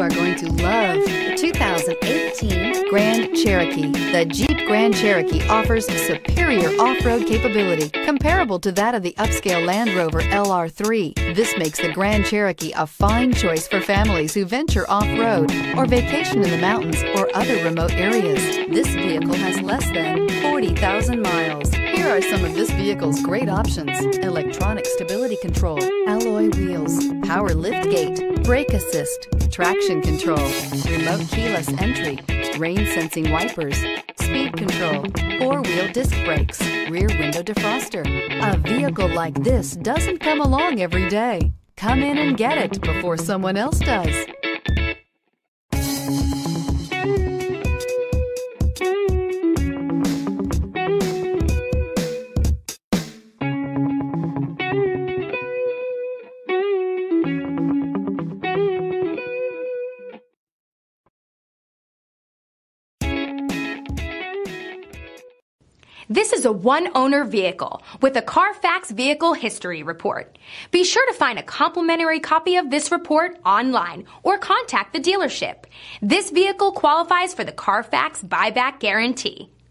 are going to love the 2018 Grand Cherokee. The Jeep Grand Cherokee offers superior off-road capability comparable to that of the upscale Land Rover LR3. This makes the Grand Cherokee a fine choice for families who venture off-road or vacation in the mountains or other remote areas. This vehicle has less than 40,000 miles. Here are some of this vehicle's great options: electronic stability control, alloy wheels, power liftgate, brake assist, traction control, remote keyless entry, rain sensing wipers, speed control, four-wheel disc brakes, rear window defroster. A vehicle like this doesn't come along every day. Come in and get it before someone else does. This is a one-owner vehicle with a CARFAX Vehicle History Report. Be sure to find a complimentary copy of this report online or contact the dealership. This vehicle qualifies for the CARFAX Buyback Guarantee.